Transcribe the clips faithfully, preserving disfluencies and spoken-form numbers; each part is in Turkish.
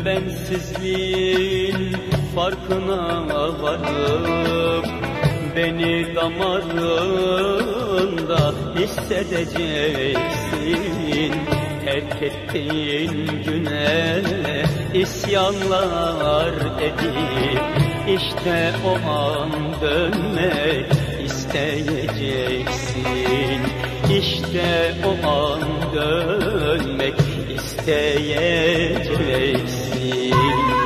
bensizliğin farkına varıp beni damarında hissedeceksin. Terk ettiğin güne isyanlar edip işte o an dönmek isteyeceksin. İşte o an dönmek isteyeceksin.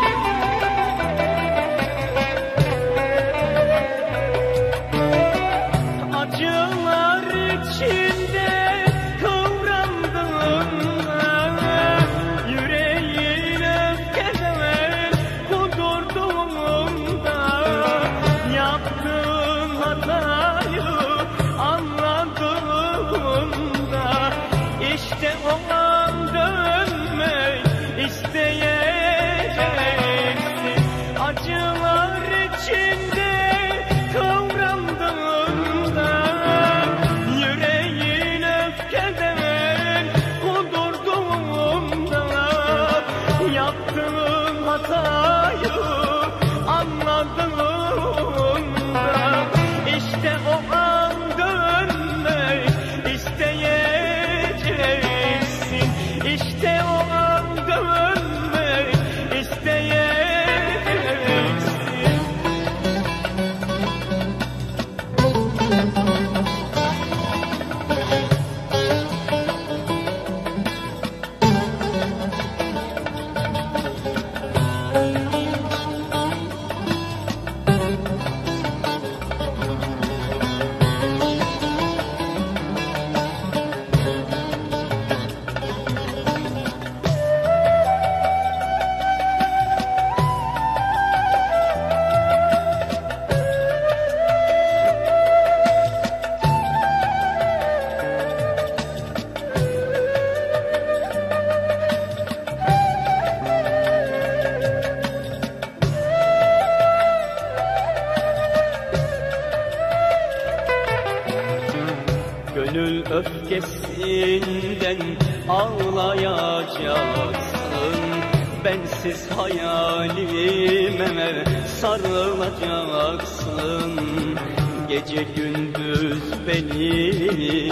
Acılar içinde kıvrandığında, yüreğin öfkeden kudurduğunda, yaptığın hatayı anladığında, işte o an dönmek isteyeceksin. Acılar içinde kıvrandığında, yüreğin öfkeden kudurduğunda, yaptığın hatayı anladığında, işte o an dönmek isteyeceksin. İşte o an dönmek isteyeceksin. Gönül öfkesinden ağlayacaksın. Bensiz hayalime sarılacaksın. Gece gündüz beni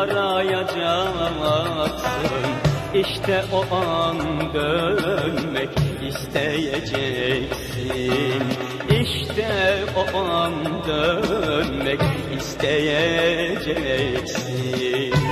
arayacaksın. İşte o an dönmek isteyeceksin. İşte o an dönmek isteyeceksin.